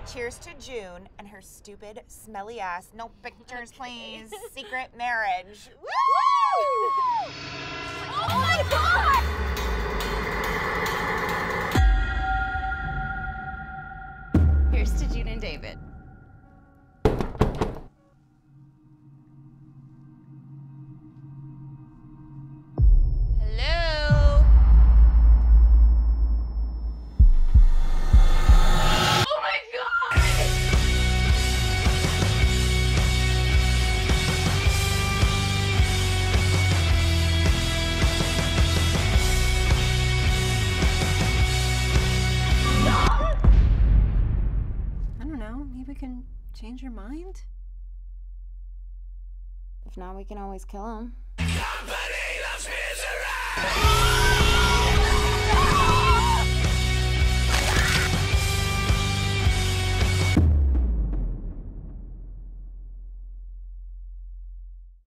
Cheers to June and her stupid, smelly ass, no pictures please, secret marriage. Woo! Oh my God! Here's to June and David. Hello? Oh my God! I don't know, maybe we can change your mind? If not, we can always kill him. Company loves misery.